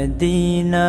Medina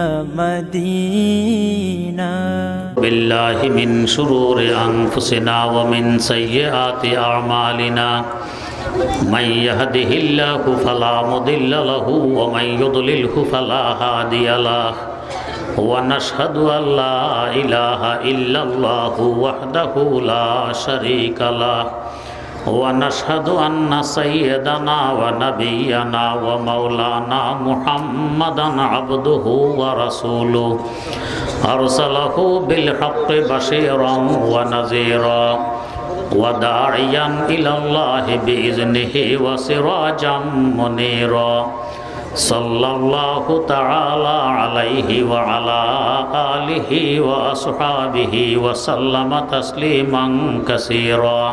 Medina. বিল্লাহি মিন শুরুরি আনফুসিনা ওয়া মিন সাইয়্যাতি আমালিনা মান ইয়াহদিহিল্লাহু ফালা মুদিল্লা লাহু ওয়া মান ইউদ্লিলহু ফালা হাদিয়া লাহু ওয়া নাশহাদু আল্লা ইলাহা ইল্লাল্লাহু ওয়াহদাহু লা শারীকা লাহু ওয়া নাশহাদু আন্না সাইয়্যিদানা ওয়া নাবিয়্যানা ওয়া মাওলানা মুহাম্মাদান আবদুহু ওয়া রাসূলুহু আরসালাহু বিল হাক্কি বাশীরান ওয়া নাযীরা ওয়া দা'iয়ান ইলাল্লাহি বিইজনিহি ওয়া সিরাজাম মুনীরা সাল্লাল্লাহু তাআলা আলাইহি ওয়া আলা আলিহি ওয়া আসহাবিহি ওয়া সাল্লামা তাসলিমান কাসীরা।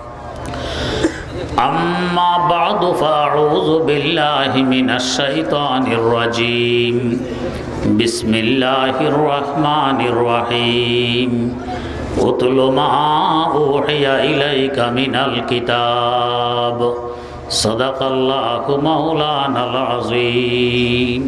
আম্মা বা'দু ফাআউযু বিল্লাহি মিনাশ শাইতানির রাজীম। বিসমিল্লাহির রাহমানির রহিম। উতলু মা উহিয়া ইলাইকা মিনাল কিতাব। সাদাকাল্লাহু মাওলানাল আযীম।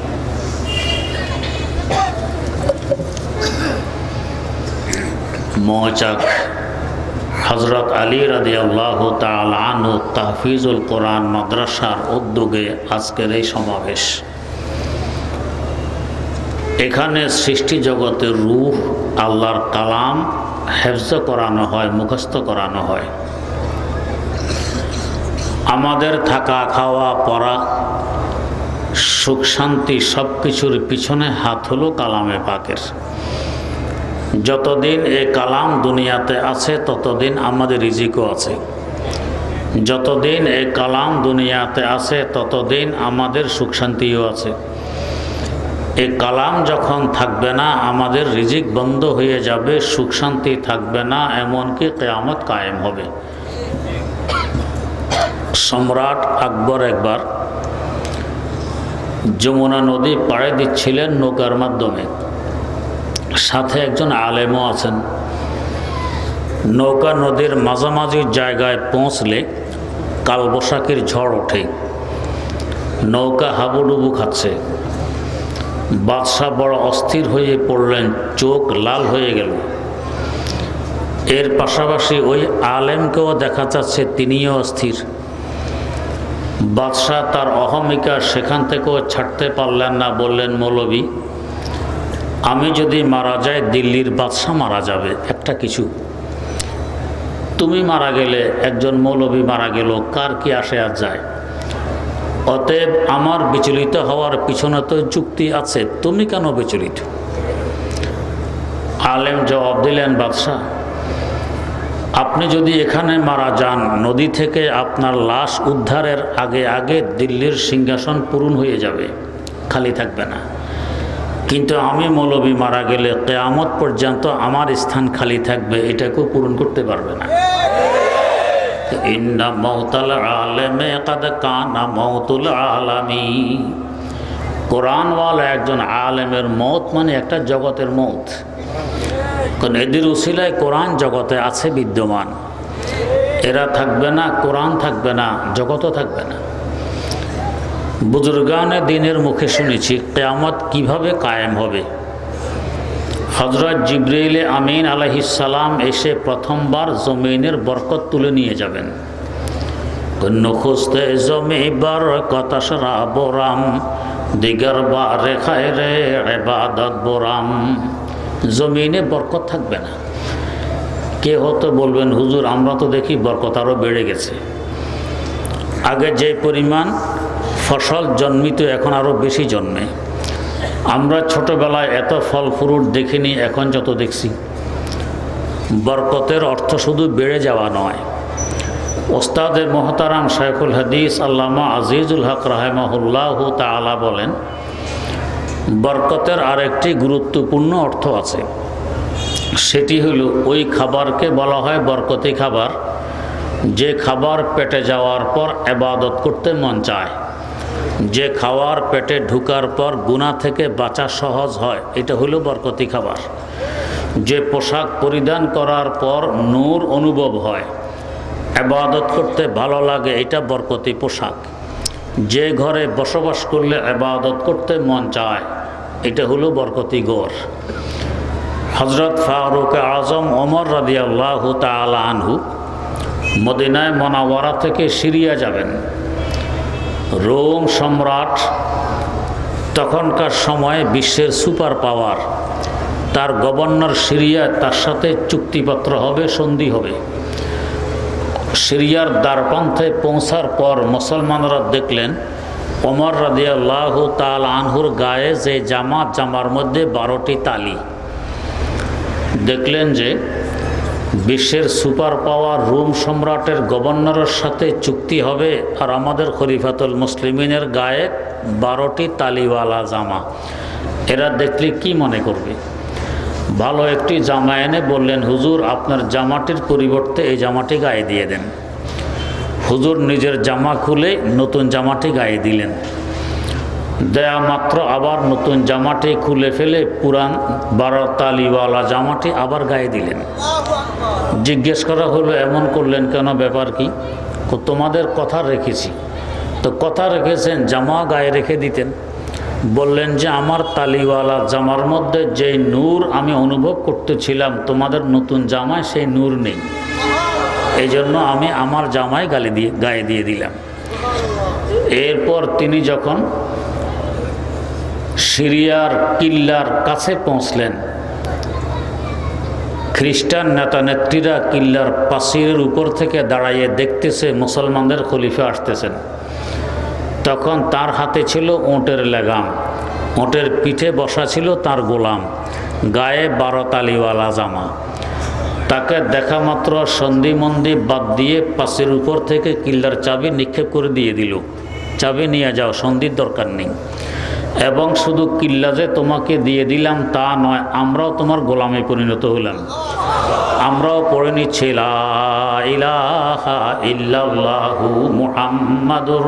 মৌচাক হযরত আলী রাদিয়াল্লাহু তাআলা আনহু তাহফিজুল কোরআন মাদ্রাসার উদ্যোগে আজকের এই সমাবেশ। এখানে সৃষ্টি জগতের রূহ আল্লাহর কালাম হেফজ করানো হয়, মুখস্থ করানো হয়। আমাদের থাকা, খাওয়া, পড়া, সুখ শান্তি সব কিছুর পিছনে হাত হলো কালামে পাকের। যতদিন এই কালাম দুনিয়াতে আছে ততদিন আমাদের রিজিকও আছে। যতদিন এই কালাম দুনিয়াতে আছে ততদিন আমাদের সুখ শান্তিও আছে। এই কালাম যখন থাকবে না আমাদের রিজিক বন্ধ হয়ে যাবে, সুখ শান্তি থাকবে না, এমনকি কিয়ামত কায়েম হবে। সম্রাট আকবর একবার যমুনা নদী পাড়ে দিচ্ছিলেন নৌকার মাধ্যমে, সাথে একজন আলেমও আছেন। নৌকা নদীর মাঝামাঝি জায়গায় পৌঁছলে কালবৈশাখীর ঝড় ওঠে, নৌকা হাবুডুবু খাচ্ছে। বাদশাহ বড় অস্থির হয়ে পড়লেন, চোখ লাল হয়ে গেল। এর পাশাপাশি ওই আলেমকেও দেখা যাচ্ছে তিনিও অস্থির। বাদশাহ তার অহমিকা সেখান থেকেও ছাড়তে পারলেন না, বললেন, মৌলভী, আমি যদি মারা যাই দিল্লির বাদশাহ মারা যাবে, একটা কিছু তুমি মারা গেলে, একজন মৌলভী মারা গেল, কার কি আসে আর যায়? অতএব আমার বিচলিত হওয়ার পিছনে তো যুক্তি আছে, তুমি কেন বিচলিত? আলেম জবাব দিলেন, বাদশাহ, আপনি যদি এখানে মারা যান, নদী থেকে আপনার লাশ উদ্ধারের আগে আগে দিল্লির সিংহাসন পূরণ হয়ে যাবে, খালি থাকবে না। কিন্তু আমি মৌলভী মারা গেলে কিয়ামত পর্যন্ত আমার স্থান খালি থাকবে, এটাকেও পূরণ করতে পারবে না। ইন্না মাউতাল আলেমে কাদ কানা মাউতুল আলামি। কোরআনওয়ালা একজন আলেমের মওত মানে একটা জগতের মওত। কারণ এদের উসিলায় কোরআন জগতে আছে বিদ্যমান। এরা থাকবে না, কোরআন থাকবে না, জগতও থাকবে না। বুজুর্গানে দিনের মুখে শুনেছি কিয়ামত কিভাবে কায়েম হবে। হযরত জিবরাইল আমিন আলাইহিস সালাম এসে প্রথমবার জমিনের বরকত তুলে নিয়ে যাবেন। নখুস্তে জমি বরকত শরাবরাম দিগার বারে খায়রে ইবাদত বরাম। জমিনে বরকত থাকবে না। কে হয়তো বলবেন, হুজুর আমরা তো দেখি বরকত আরও বেড়ে গেছে। আগে যে পরিমাণ ফসল জন্মিত এখন আরও বেশি জন্মে। আমরা ছোটবেলায় এত ফল ফ্রুট দেখিনি, এখন যত দেখছি। বরকতের অর্থ শুধু বেড়ে যাওয়া নয়। ওস্তাদে মোহতারাম শাইখুল হাদিস আল্লামা আজিজুল হক রাহিমাহুল্লাহু তাআলা বলেন, বরকতের আরেকটি গুরুত্বপূর্ণ অর্থ আছে। সেটি হলো ওই খাবারকে বলা হয় বরকতি খাবার, যে খাবার পেটে যাওয়ার পর ইবাদত করতে মন চায়, যে খাওয়ার পেটে ঢুকার পর গুনাহ থেকে বাঁচা সহজ হয়, এটা হলো বরকতি খাবার। যে পোশাক পরিধান করার পর নূর অনুভব হয়, ইবাদত করতে ভালো লাগে, এটা বরকতি পোশাক। যে ঘরে বসবাস করলে ইবাদত করতে মন চায় এটা হলো বরকতি ঘর। হযরত ফারুক আজম ওমর রাদিয়াল্লাহু তাআলা আনহু মদিনায় মুনাওয়ারা থেকে সিরিয়া যাবেন। রোম সম্রাট তখনকার সময়ে বিশ্বের সুপার পাওয়ার, তার গভর্নর সিরিয়া, তার সাথে চুক্তিপত্র হবে, সন্ধি হবে। সিরিয়ার দ্বারপ্রান্তে পৌঁছার পর মুসলমানরা দেখলেন ওমর রাদিয়াল্লাহু তাআলা আনহুর গায়ে যে জামার মধ্যে 12টি তালি। দেখলেন যে বিশ্বের সুপার পাওয়ার রোম সম্রাটের গভর্নরের সাথে চুক্তি হবে, আর আমাদের খলিফাতুল মুসলিমিনের গায়ে 12টি তালিওয়ালা জামা। এরা দেখলে কি মনে করবে? ভালো একটি জামা এনে বললেন, হুজুর আপনার জামাটির পরিবর্তে এই জামাটি গায়ে দিয়ে দেন। হুজুর নিজের জামা খুলে নতুন জামাটি গায়ে দিলেন। দেয়া মাত্র আবার নতুন জামাটি খুলে ফেলে পুরান 12 তালিওয়ালা জামাটি আবার গায়ে দিলেন। জিজ্ঞেস করা হলো, এমন করলেন কেন, ব্যাপার কি? তোমাদের কথা রেখেছি। তো কথা রেখেছেন, জামা গায়ে রেখে দিতেন। বললেন যে আমার তালিওয়ালা জামার মধ্যে যে নূর আমি অনুভব করতেছিলাম তোমাদের নতুন জামায় সেই নূর নেই, এই জন্য আমি আমার জামায় গায়ে দিয়ে দিলাম। এরপর তিনি যখন সিরিয়ার কিল্লার কাছে পৌঁছলেন, খ্রিস্টান নেতা নেত্রীরা কিল্লার প্রাচীরের উপর থেকে দাঁড়াইয়ে দেখতেছে মুসলমানদের খলিফা আসতেছেন। তখন তার হাতে ছিল উটের লেগাম, উটের পিঠে বসা ছিল তার গোলাম, গায়ে 12 তালিওয়ালা জামা। তাকে দেখা মাত্র সন্ধিমন্দি বাদ দিয়ে পাশের উপর থেকে কিল্লার চাবি নিক্ষেপ করে দিয়ে দিল, চাবি নিয়ে যাও, সন্ধির দরকার নেই। এবং শুধু কিল্লা যে তোমাকে দিয়ে দিলাম তা নয়, আমরাও তোমার গোলামে পরিণত হলাম। আমরাও পড়ে নিচ্ছি লা ইলাহা ইল্লাল্লাহু মুহাম্মাদুর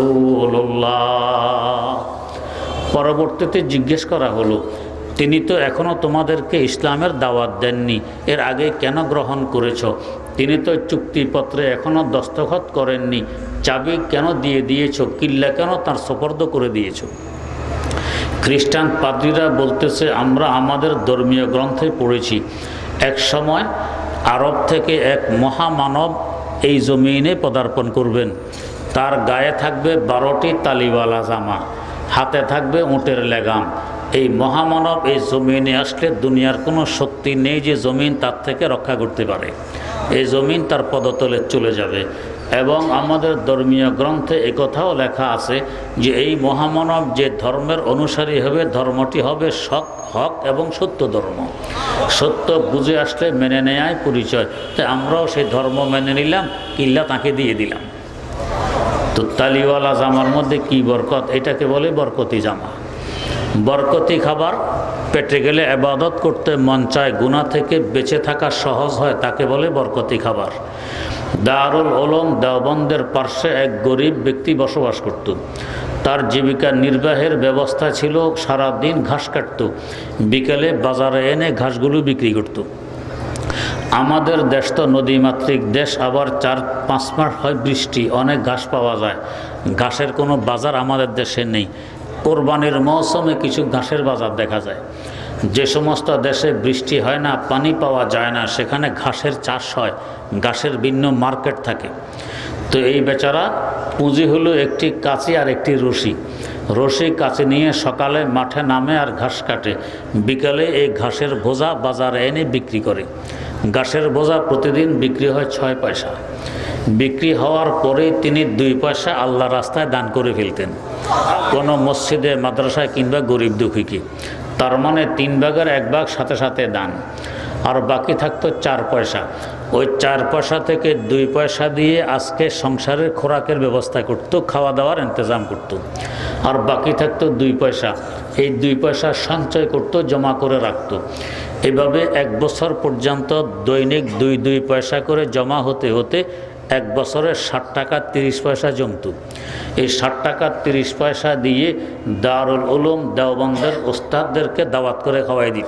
রাসূলুল্লাহ। পরবর্তীতে জিজ্ঞেস করা হলো, তিনি তো এখনও তোমাদেরকে ইসলামের দাওয়াত দেননি, এর আগে কেন গ্রহণ করেছ? তিনি তো চুক্তিপত্রে এখনও দস্তখত করেননি, চাবি কেন দিয়ে দিয়েছ? কিল্লা কেন তার সুপর্দ করে দিয়েছ? খ্রিস্টান পাদ্রীরা বলতেছে, আমরা আমাদের ধর্মীয় গ্রন্থে পড়েছি এক সময় আরব থেকে এক মহামানব এই জমিনে পদার্পণ করবেন। তার গায়ে থাকবে 12টি তালিওয়ালা জামা, হাতে থাকবে উটের লেগাম। এই মহামানব এই জমিনে আসলে দুনিয়ার কোনো শক্তি নেই যে জমিন তার থেকে রক্ষা করতে পারে। এই জমিন তার পদতলে চলে যাবে। এবং আমাদের ধর্মীয় গ্রন্থে একথাও লেখা আছে যে এই মহামানব যে ধর্মের অনুসারী হবে, ধর্মটি হবে হক এবং সত্য ধর্ম। সত্য বুঝে আসলে মেনে নেয়াই পরিচয়। তাই আমরাও সেই ধর্ম মেনে নিলাম, কিল্লা তাকে দিয়ে দিলাম। তো তালিওয়ালা জামার মধ্যে কি বরকত, এটাকে বলে বরকতি জামা। বরকতি খাবার পেটে গেলে ইবাদত করতে মন চায়, গুনাহ থেকে বেঁচে থাকা সহজ হয়, তাকে বলে বরকতি খাবার। দারুল উলুম দেওবন্দের পার্শ্বে এক গরিব ব্যক্তি বসবাস করত। তার জীবিকা নির্বাহের ব্যবস্থা ছিল সারা দিন ঘাস কাটত, বিকেলে বাজারে এনে ঘাসগুলো বিক্রি করত। আমাদের দেশ তো নদীমাতৃক দেশ, আবার 4-5 মাস হয় বৃষ্টি, অনেক ঘাস পাওয়া যায়। ঘাসের কোনো বাজার আমাদের দেশে নেই। কোরবানির মৌসুমে কিছু ঘাসের বাজার দেখা যায়। যে সমস্ত দেশে বৃষ্টি হয় না, পানি পাওয়া যায় না, সেখানে ঘাসের চাষ হয়, ঘাসের ভিন্ন মার্কেট থাকে। তো এই বেচারা পুঁজি হলো একটি কাঁচি আর একটি রশি। রশি কাঁচি নিয়ে সকালে মাঠে নামে আর ঘাস কাটে, বিকালে এই ঘাসের বোঝা বাজারে এনে বিক্রি করে। ঘাসের বোঝা প্রতিদিন বিক্রি হয় 6 পয়সা। বিক্রি হওয়ার পরে তিনি 2 পয়সা আল্লাহ রাস্তায় দান করে ফেলতেন, কোনো মসজিদে, মাদ্রাসায় কিংবা গরিব দুঃখীকে। তার মানে 3 ভাগের 1 ভাগ সাথে সাথে দান, আর বাকি থাকতো 4 পয়সা। ওই 4 পয়সা থেকে 2 পয়সা দিয়ে আজকে সংসারের খোরাকের ব্যবস্থা করত, খাওয়া দাওয়ার ইন্তজাম করত। আর বাকি থাকতো 2 পয়সা। এই 2 পয়সা সঞ্চয় করত, জমা করে রাখত। এভাবে 1 বছর পর্যন্ত দৈনিক 2 পয়সা করে জমা হতে হতে 1 বছরে 60 টাকা 30 পয়সা জমত। এই 60 টাকা 30 পয়সা দিয়ে দারুল উলুম দেওবন্দের ওস্তাদদেরকে দাওয়াত করে খাওয়াই দিত।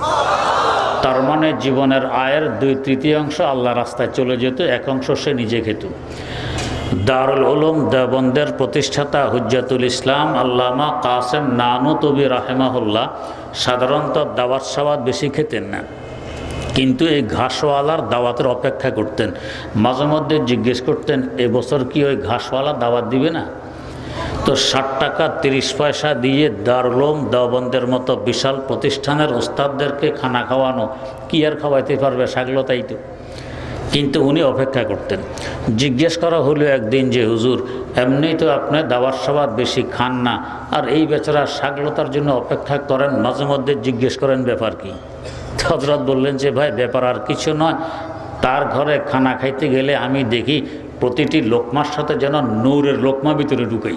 তার মানে জীবনের আয়ের 2/3 আল্লাহ রাস্তায় চলে যেত, 1 অংশ সে নিজে খেত। দারুল উলুম দেওবন্দের প্রতিষ্ঠাতা হুজ্জাতুল ইসলাম আল্লামা কাসেম নানুতুবি রাহেমাহুল্লাহ সাধারণত দাওয়াত সাওয়াত বেশি খেতেন না, কিন্তু এই ঘাসওয়ালার দাওয়াতের অপেক্ষা করতেন। মাঝে মধ্যে জিজ্ঞেস করতেন, এবছর কি ওই ঘাসওয়ালা দাওয়াত দিবে না? তো 60 টাকা 30 পয়সা দিয়ে দারুল উলুম দেওবন্দের মতো বিশাল প্রতিষ্ঠানের ওস্তাদদেরকে খানা খাওয়ানো কি আর খাওয়াইতে পারবে, সাগলতাই তো। কিন্তু উনি অপেক্ষা করতেন। জিজ্ঞেস করা হলো একদিন যে হুজুর, এমনিই তো আপনি দাওয়াত সাওয়াত বেশি খান না, আর এই বেচারা সাগলতার জন্য অপেক্ষা করেন, মাঝে মধ্যে জিজ্ঞেস করেন ব্যাপার কি? হযরত বললেন যে ভাই, ব্যাপার আর কিছু নয়, তার ঘরে খানা খাইতে গেলে আমি দেখি প্রতিটি লোকমার সাথে যেন নূরের লোকমা ভিতরে ঢুকাই,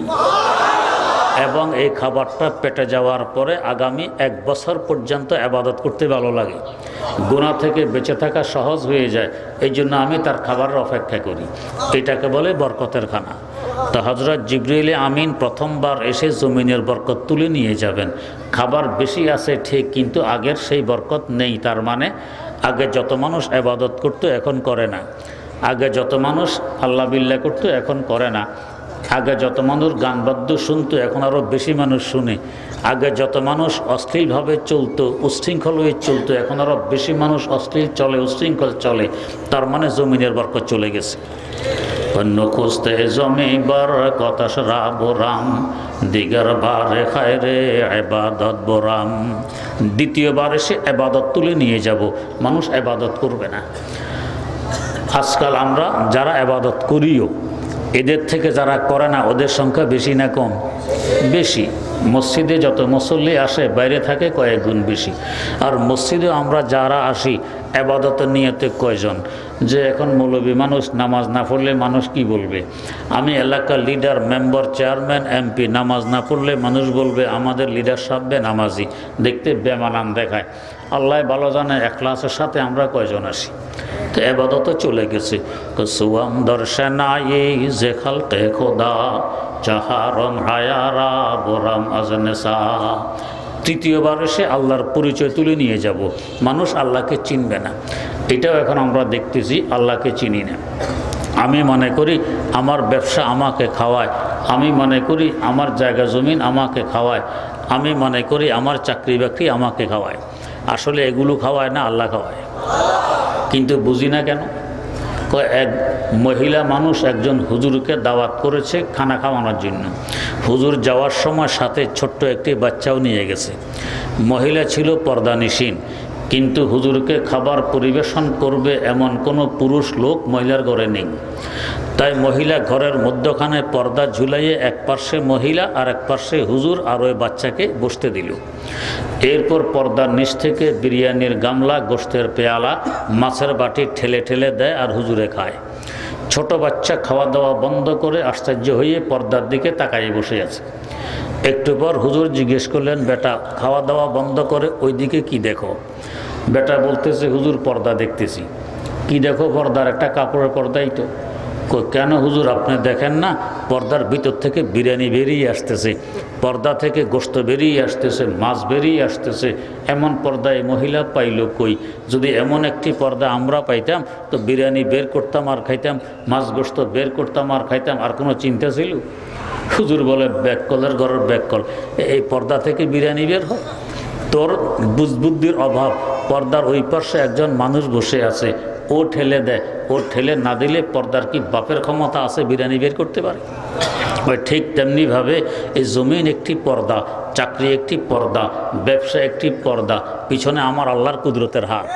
এবং এই খাবারটা পেটে যাওয়ার পরে আগামী 1 বছর পর্যন্ত ইবাদত করতে ভালো লাগে, গুনাহ থেকে বেঁচে থাকা সহজ হয়ে যায়। এই জন্য আমি তার খাবারের অপেক্ষা করি। এটাকে বলে বরকতের খানা। তো হযরত জিবরিল আমিন প্রথমবার এসে জমিনের বরকত তুলে নিয়ে যাবেন। খাবার বেশি আছে ঠিক, কিন্তু আগের সেই বরকত নেই। তার মানে আগে যত মানুষ ইবাদত করতো এখন করে না, আগে যত মানুষ আল্লাহ বিল্লাহ করতো এখন করে না, আগে যত মানুষ গান বাদ্য শুনতো এখন আরও বেশি মানুষ শুনে, আগে যত মানুষ অশ্লীলভাবে চলতো, উচ্ছৃঙ্খল হয়ে চলতো, এখন আরও বেশি মানুষ অশ্লীল চলে, উচ্ছৃঙ্খল চলে। তার মানে জমিনের বরকত চলে গেছে। অন্য খুঁজতে জমি বরকত আশরাব রাম, দিগার বারে খায় রে ইবাদত বোরাম। দ্বিতীয়বার এসে ইবাদত তুলে নিয়ে যাব, মানুষ ইবাদত করবে না। আজকাল আমরা যারা ইবাদত করিও, এদের থেকে যারা করে না ওদের সংখ্যা বেশি না কম? বেশি। মসজিদে যত মুসল্লি আসে বাইরে থাকে কয়েক গুণ বেশি। আর মসজিদে আমরা যারা আসি ইবাদতের নিয়তে কয়জন? যে এখন মৌলবী মানুষ, নামাজ না পড়লে মানুষ কি বলবে? আমি এলাকার লিডার, মেম্বার, চেয়ারম্যান, এমপি, নামাজ না পড়লে মানুষ বলবে আমাদের লিডার সাহেব নামাজি, দেখতে বেমানান দেখায়। আল্লাহ ভালো জানে ইখলাসের সাথে আমরা কয়জন আসি। তো ইবাদত চলে গেছে। সুয়াম দর্শনায়ে যে খালতে খোদা, চাহারম হায়ারা বোরাম আজনেসা। তৃতীয়বার এসে আল্লাহর পরিচয় তুলে নিয়ে যাব, মানুষ আল্লাহকে চিনবে না। এটাও এখন আমরা দেখতেছি, আল্লাহকে চিনি না। আমি মনে করি আমার ব্যবসা আমাকে খাওয়ায়, আমি মনে করি আমার জায়গা জমিন আমাকে খাওয়ায়, আমি মনে করি আমার চাকরি বাকরি আমাকে খাওয়ায়। আসলে এগুলো খাওয়ায় না, আল্লাহ খাওয়ায়। কিন্তু বুঝি না কেন। এক মহিলা মানুষ একজন হুজুরকে দাওয়াত করেছে খানা খাওয়ানোর জন্য। হুজুর যাওয়ার সময় সাথে ছোট্ট একটি বাচ্চাও নিয়ে গেছে। মহিলা ছিল পর্দানিসীন, কিন্তু হুজুরকে খাবার পরিবেশন করবে এমন কোনো পুরুষ লোক মহিলার ঘরে নেই। তাই মহিলা ঘরের মধ্যখানে পর্দা ঝুলাইয়ে এক পার্শ্বে মহিলা আর এক পার্শ্বে হুজুর আর ওই বাচ্চাকে বসতে দিল। এরপর পর্দার নিচ থেকে বিরিয়ানির গামলা, গোশতের পেয়ালা, মাছের বাটি ঠেলে ঠেলে দেয় আর হুজুরে খায়। ছোট বাচ্চা খাওয়া দাওয়া বন্ধ করে আশ্চর্য হয়ে পর্দার দিকে তাকাই বসে আছে। একটু পর হুজুর জিজ্ঞেস করলেন, বেটা খাওয়া দাওয়া বন্ধ করে ওই দিকে কি দেখো? বেটা বলতেছে, হুজুর পর্দা দেখতেছি। কি দেখো? পর্দার একটা কাপড়ের পর্দাই তো। কেন হুজুর আপনি দেখেন না? পর্দার ভিতর থেকে বিরিয়ানি বেরিয়ে আসতেছে, পর্দা থেকে গোশত বেরিয়ে আসতেছে, মাছ বেরিয়ে আসতেছে। এমন পর্দায় মহিলা পাইল কই? যদি এমন একটি পর্দা আমরা পাইতাম তো বিরিয়ানি বের করতাম আর খাইতাম, মাছ গোশত বের করতাম আর খাইতাম, আর কোনো চিন্তা ছিল? হুজুর বলে, ব্যাককলের ঘরের ব্যাককল, এই পর্দা থেকে বিরিয়ানি বের হয়? তোর বুদ্ধির অভাব। পর্দার ওই পাশে একজন মানুষ বসে আছে, ও ঠেলে দেয়, ও ঠেলে না দিলে পর্দার কি বাপের ক্ষমতা আছে বিরিয়ানি বের করতে পারে? ওই ঠিক তেমনিভাবে এই জমিন একটি পর্দা, চাকরি একটি পর্দা, ব্যবসা একটি পর্দা, পিছনে আমার আল্লাহর কুদরতের হাত।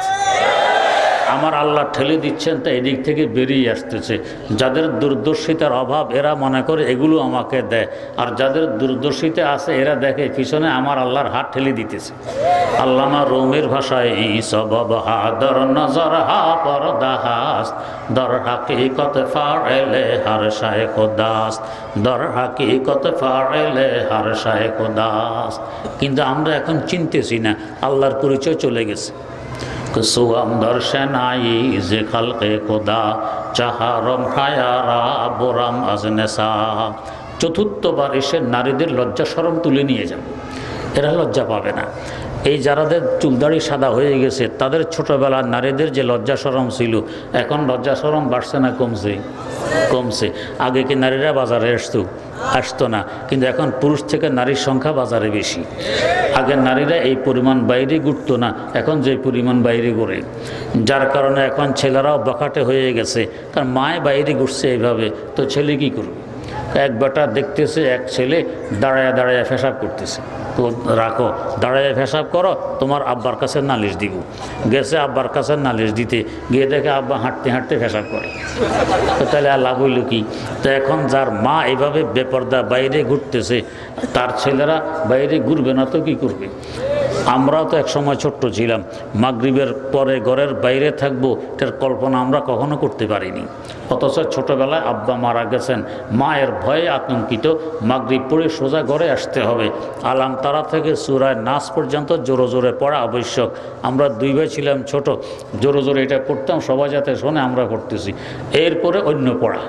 আমার আল্লাহ ঠেলে দিচ্ছেন, তা এদিক থেকে বেরিয়ে আসতেছে। যাদের দূরদর্শিতার অভাব এরা মনে করে এগুলো আমাকে দেয়, আর যাদের দূরদর্শিতা আছে এরা দেখে পিছনে আমার আল্লাহর হাত ঠেলে দিতেছে। আল্লামা রুমির ভাষায় সবব হাদর নজর হা পরদাহাস, দর হাকিকত ফাইলে হার শায়েখ দাস, দর হাকিকত ফাইলে হার শায়েখ দাস। কিন্তু আমরা এখন চিনতেছি না, আল্লাহর পরিচয় চলে গেছে। সুয়াম দর্শনাই যে খালকে খোদা, চাহারম হায়ারা বোরাম আজনেসা। চতুর্থবার এসে নারীদের লজ্জা শরম তুলে নিয়ে যাব, এরা লজ্জা পাবে না। এই যারাদের চুলদাড়ি সাদা হয়ে গেছে তাদের ছোটোবেলার নারীদের যে লজ্জা শরম ছিল, এখন লজ্জা শরম বাড়ছে না কমছে? কমছে। আগে কি নারীরা বাজারে আসতো না, কিন্তু এখন পুরুষ থেকে নারীর সংখ্যা বাজারে বেশি। আগে নারীরা এই পরিমাণ বাইরে ঘুরতো না, এখন যে পরিমাণ বাইরে ঘুরে, যার কারণে এখন ছেলেরাও বখাটে হয়ে গেছে। কারণ মায় বাইরে ঘুরছে এইভাবে, তো ছেলে কী করবে? এক বেটা দেখতেছে এক ছেলে দাঁড়ায় দাঁড়ায় পেশাব করতেছে, তো রাখো, দাঁড়ায় পেশাব করো, তোমার আব্বার কাছে নালিশ দিব। গেছে আব্বার কাছে নালিশ দিতে, গিয়ে দেখে আব্বা হাঁটতে হাঁটতে পেশাব করে। তো তাহলে আর লাভ হইল কি? তো এখন যার মা এইভাবে বেপর্দা বাইরে ঘুরতেছে, তার ছেলেরা বাইরে ঘুরবে না তো কী করবে? আমরাও তো এক সময় ছোট্ট ছিলাম, মাগরিবের পরে ঘরের বাইরে থাকবো, এটার কল্পনা আমরা কখনো করতে পারিনি। অথচ ছোটোবেলায় আব্বা মারা গেছেন, মায়ের ভয়ে আতঙ্কিত, মাগরিব পড়ে সোজা ঘরে আসতে হবে। আলাম তারা থেকে সূরায়ে নাস পর্যন্ত জোরে জোরে পড়া আবশ্যক। আমরা দুই ভাই ছিলাম ছোট, জোরে জোরে এটা পড়তাম, সবাই যাতে শোনে আমরা পড়তেছি, এরপরে অন্য পড়া।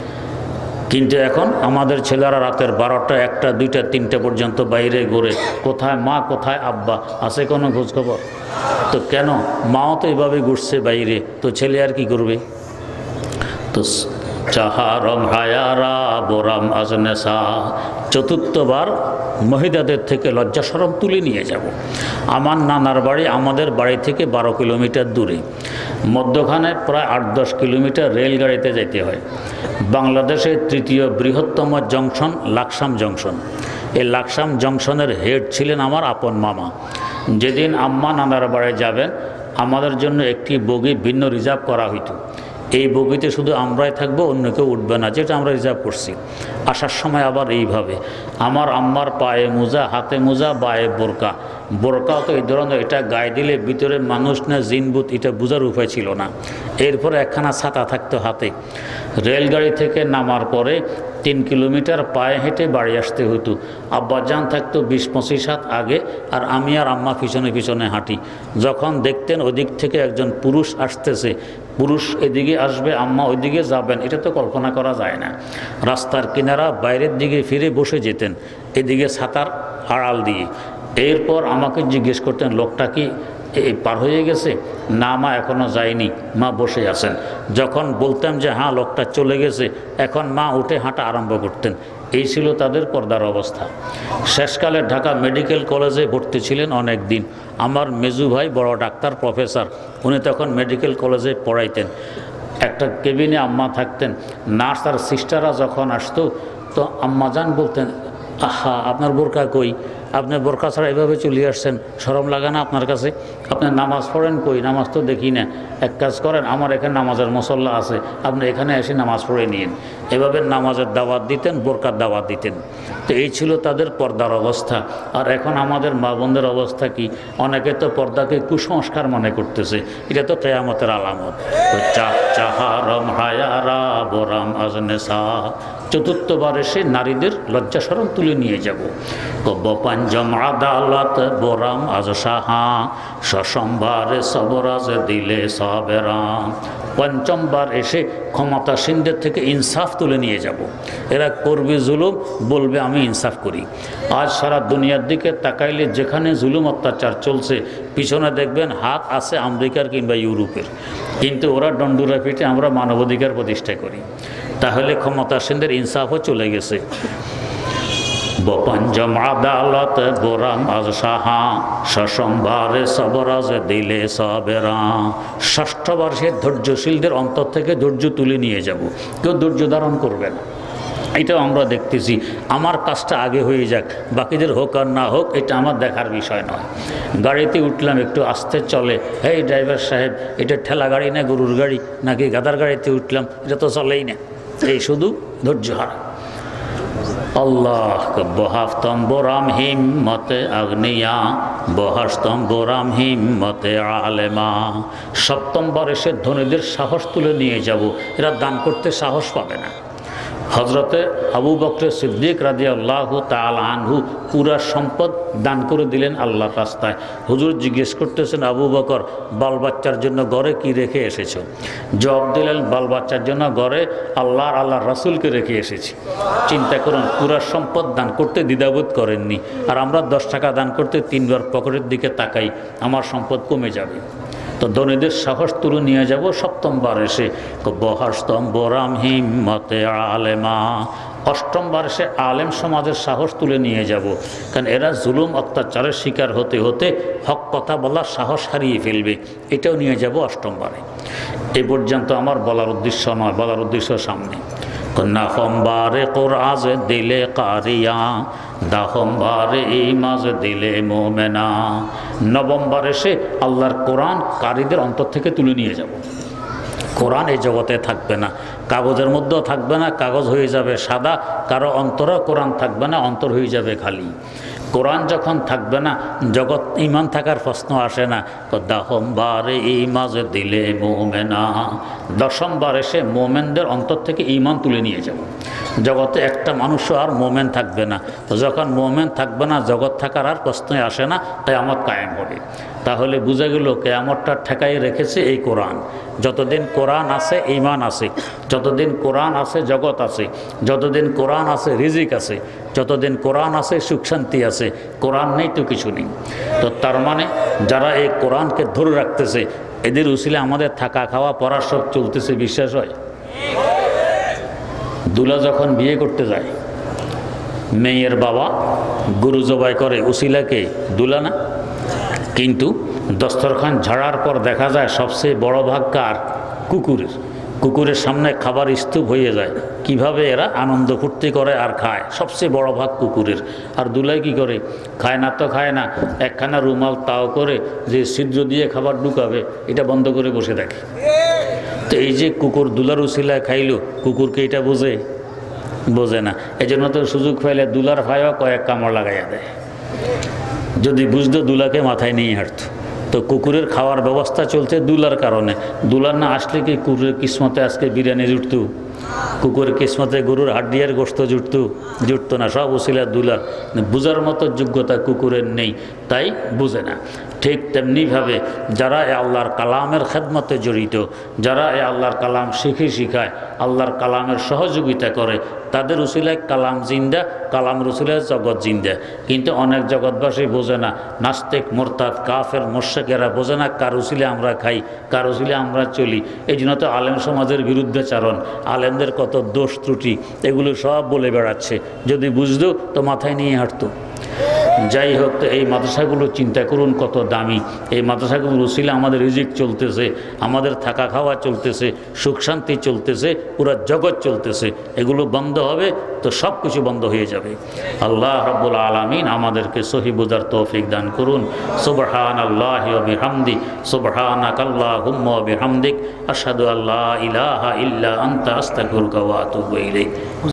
কিন্তু এখন আমাদের ছেলেরা রাতের 12টা, 1টা, 2টা, 3টা পর্যন্ত বাইরে ঘোরে। কোথায় মা, কোথায় আব্বা, আছে কোনো খোঁজখবর? তো কেন? মাও তো এভাবে ঘুরছে বাইরে, তো ছেলে আর কি করবে? তো চাহারম হায়ারা বোরাম আজনেসা, চতুর্থবার মহিলাদের থেকে লজ্জা শরম তুলে নিয়ে যাব। আমার নানার বাড়ি আমাদের বাড়ি থেকে 12 কিলোমিটার দূরে, মধ্যখানে প্রায় 8-10 কিলোমিটার রেলগাড়িতে যেতে হয়। বাংলাদেশের 3য় বৃহত্তম জংশন লাকসাম জংশন। এই লাকসাম জংশনের হেড ছিলেন আমার আপন মামা। যেদিন আম্মা নানার বাড়ি যাবেন, আমাদের জন্য একটি বগি ভিন্ন রিজার্ভ করা হইতো। এই বগিতে শুধু আমরাই থাকবো, অন্য কেউ উঠবে না, যেটা আমরা রিজার্ভ করছি। আসার সময় আবার এইভাবে আমার আম্মার পায়ে মোজা, হাতে মোজা, বায়ে বোরকা। বোরকাও তো এই ধরনের, এটা গায়ে দিলে ভিতরে মানুষ না জিনবুত, এটা বোঝার উপায় ছিল না। এরপরে একখানা ছাতা থাকতো হাতে। রেলগাড়ি থেকে নামার পরে 3 কিলোমিটার পায়ে হেঁটে বাড়ি আসতে হতো। আব্বাজান থাকতো 20-25 হাত আগে, আর আমি আর আম্মা পিছনে পিছনে হাঁটি। যখন দেখতেন ওদিক থেকে একজন পুরুষ আসতেছে, পুরুষ এদিকে আসবে, আম্মা ওইদিকে যাবেন, এটা তো কল্পনা করা যায় না। রাস্তার কিনারা বাইরের দিকে ফিরে বসে যেতেন, এদিকে ছাতার আড়াল দিয়ে। এরপর আমাকে জিজ্ঞেস করতেন, লোকটা কি এই পার হয়ে গেছে? না মা, এখনও যায়নি, মা বসে আছেন। যখন বলতাম যে হ্যাঁ লোকটা চলে গেছে, এখন মা উঠে হাঁটা আরম্ভ করতেন। এই ছিল তাদের পর্দার অবস্থা। শেষকালে ঢাকা মেডিকেল কলেজে ভর্তি ছিলেন অনেক দিন। আমার মেজু ভাই বড় ডাক্তার, প্রফেসর, উনি তখন মেডিকেল কলেজে পড়াইতেন। একটা কেবিনে আম্মা থাকতেন। নার্স আর সিস্টাররা যখন আসতো, তো আম্মাজান বলতেন, আহা আপনার বোরকা কই? আপনি বোরকা ছাড়া এভাবে চলে আসছেন, শরম লাগে না আপনার কাছে? আপনি নামাজ পড়েন কই? নামাজ তো দেখি না। এক কাজ করেন, আমার এখানে নামাজের মুসল্লা আছে, আপনি এখানে এসে নামাজ পড়ে নিন। এভাবে নামাজের দাওয়াত দিতেন, বোরকার দাওয়াত দিতেন। তো এই ছিল তাদের পর্দার অবস্থা। আর এখন আমাদের মা বোনদের অবস্থা কি? অনেকে তো পর্দাকে কুসংস্কার মনে করতেছে, এটা তো কিয়ামতের আলামত। চাহারম হায়ারা বোরাম আজনেসা, চতুর্থবার এসে নারীদের লজ্জা শরম তুলে নিয়ে যাব। পঞ্চম আদালত বোরাম আজ সাহা, সসম্বারে সবরাজ দিলে সবেরাম। পঞ্চমবার এসে ক্ষমতাসীনদের থেকে ইনসাফ তুলে নিয়ে যাব। এরা করবে জুলুম, বলবে আমি ইনসাফ করি। আজ সারা দুনিয়ার দিকে তাকাইলে যেখানে জুলুম অত্যাচার চলছে, পিছনে দেখবেন হাত আছে আমেরিকার কিংবা ইউরোপের, কিন্তু ওরা ডন্ডুরা পিঠে আমরা মানবাধিকার প্রতিষ্ঠা করি। তাহলে ক্ষমতাসীনদের ইনসাফও চলে গেছে। পঞ্চম আদালত বোরাম আজ সাহা, সসম্বারে সবরাজ দিলে সবেরা। ষষ্ঠবার সে ধৈর্যশীলদের অন্তর থেকে ধৈর্য তুলে নিয়ে যাব। কেউ ধৈর্য ধারণ করবে না, এটাও আমরা দেখতেছি। আমার কাজটা আগে হয়ে যাক, বাকিদের হোক আর না হোক, এটা আমার দেখার বিষয় নয়। গাড়িতে উঠলাম, একটু আস্তে চলে, হেই ড্রাইভার সাহেব, এটা ঠেলা গাড়ি না গরুর গাড়ি নাকি গাদার গাড়িতে উঠলাম, এটা তো চলেই না। এই শুধু ধৈর্য হারা। আল্লাহ বহাস্তম বোরাম হিম্মতে আগ্নিয়া, বহাস্তম বোরাম হিম্মতে আলেমা। সপ্তমবার এসে ধনীদের সাহস তুলে নিয়ে যাব। এরা দান করতে সাহস পাবে না। হজরতে আবু বকর সিদ্দিক রাদিয়াল্লাহু তাআলা আনহু পুরা সম্পদ দান করে দিলেন আল্লাহর রাস্তায়। হুজুর জিজ্ঞেস করতেছেন, আবু বকর বাল বাচ্চার জন্য ঘরে কি রেখে এসেছো? জবাব দিলেন, বাল বাচ্চার জন্য ঘরে আল্লাহর রাসূলকে রেখে এসেছি। চিন্তা করুন, পুরা সম্পদ দান করতে দ্বিধাবোধ করেননি। আর আমরা 10 টাকা দান করতে 3 বার পকেটের দিকে তাকাই, আমার সম্পদ কমে যাবে। তো ধনীদের সাহস তুলে নিয়ে যাব। 7ম বার এসে বহাস্তম বরাম হিম্মতে আলেমা, 8ম বার এসে আলেম সমাজের সাহস তুলে নিয়ে যাব। কারণ এরা জুলুম অত্যাচারের শিকার হতে হতে হক কথা বলার সাহস হারিয়ে ফেলবে। এটাও নিয়ে যাব 8ম বারে। এই পর্যন্ত আমার বলার উদ্দেশ্য নয়, বলার উদ্দেশ্য সামনে। নবম বারে কোরআজ দিলে কারিয়া, 10ম বারে ইমাজ দিলে মোমেনা। 9ম বার এসে আল্লাহর কোরআন কারীদের অন্তর থেকে তুলে নিয়ে যাব। কোরআন এই জগতে থাকবে না, কাগজের মধ্যেও থাকবে না, কাগজ হয়ে যাবে সাদা। কারো অন্তরেও কোরআন থাকবে না, অন্তর হয়ে যাবে খালি। কোরআন যখন থাকবে না, জগৎ ইমান থাকার প্রশ্ন আসে না। 10ম বারে ইমাজ দিলে মোমেনা, 10ম বার এসে মোমেনদের অন্তর থেকে ইমান তুলে নিয়ে যাব। জগতে একটা মানুষও আর মোমেন থাকবে না। যখন মোমেন থাকবে না, জগৎ থাকার আর প্রশ্নই আসে না, কিয়ামত কায়েম হবে। তাহলে বুঝা গেল কিয়ামতটা ঠেকাই রেখেছে এই কোরআন। যতদিন কোরআন আছে ঈমান আছে, যতদিন কোরআন আছে জগৎ আছে, যতদিন কোরআন আছে রিজিক আছে, যতদিন কোরআন আছে সুখ শান্তি আছে। কোরআন নেই তো কিছু নেই। তো তার মানে যারা এই কোরআনকে ধরে রাখতেছে, এদের উসিলে আমাদের থাকা খাওয়া পড়া সব চলতেছে, বিশ্বাস হয়? দুলা যখন বিয়ে করতে যায়, মেয়ের বাবা গরু জবাই করে, উসিলাকে দুলা না। কিন্তু দস্তরখান ঝাড়ার পর দেখা যায় সবচেয়ে বড় ভাগ কার? কুকুরের। কুকুরের সামনে খাবার স্তূপ হয়ে যায়। কিভাবে এরা আনন্দ ফুর্তি করে আর খায়? সবচেয়ে বড় ভাগ কুকুরের। আর দুলাই কি করে? খায় না তো খায় না, একখানা রুমাল তাও করে যে ছিদ্র দিয়ে খাবার ঢুকাবে, এটা বন্ধ করে বসে থাকে। তো এই যে কুকুর দুলার উসিলায় খাইলো, কুকুরকে এটা বোঝে? বোঝে না। এই জন্য তো সুযোগ পাইলে দুলার ভাইও কয়েক কামড় লাগাইয়া দেয়। যদি বুঝতো দুলাকে মাথায় নিয়ে হাঁটতো। তো কুকুরের খাওয়ার ব্যবস্থা চলছে দুলার কারণে। দুলার না আসলে কি কুকুরের কিসমতে আজকে বিরিয়ানি জুটতো? কুকুরের কিসমতে গরুর হাড্ডিয়ার গোশত জুটতো না। সব উসিলা দুলার। বুঝার মতো যোগ্যতা কুকুরের নেই, তাই বুঝে না। ঠিক তেমনিভাবে যারা এ আল্লাহর কালামের খেদমতে জড়িত, যারা এ আল্লাহর কালাম শিখায়, আল্লাহর কালামের সহযোগিতা করে, তাদের উসিলায় কালাম জিন্দা, কালামের উসিলায় জগৎ জিন্দা। কিন্তু অনেক জগৎবাসী বোঝে না, নাস্তিক মোরতাদ কাফের মোর্শেকেরা বোঝে না কার উসিলে আমরা খাই, কার উসিলে আমরা চলি। এই জন্য তো আলেম সমাজের বিরুদ্ধাচারণ, আলেমদের কত দোষ ত্রুটি, এগুলো সব বলে বেড়াচ্ছে। যদি বুঝতো তো মাথায় নিয়ে হাঁটতো। যাই হোক, তো এই মাদ্রাসাগুলো চিন্তা করুন কত দামি। এই মাদ্রাসাগুলোর উসিলে আমাদের রিজিক চলতেছে, আমাদের থাকা খাওয়া চলতেছে, সুখ শান্তি চলতেছে, পুরা জগৎ চলতেছে। এগুলো বন্ধ হবে তো সব কিছু বন্ধ হয়ে যাবে। আল্লাহ রাব্বুল আলামিন আমাদেরকে সহি বুঝার তৌফিক দান করুন। সুবহানাল্লাহি ওয়া বিহামদি, সুবহানাকাল্লাহুম্মা ওয়া বিহামদিক, আশহাদু আল্লা ইলাহা ইল্লা আনতা আস্তাগফিরুকা ওয়া আতুবু ইলাইক।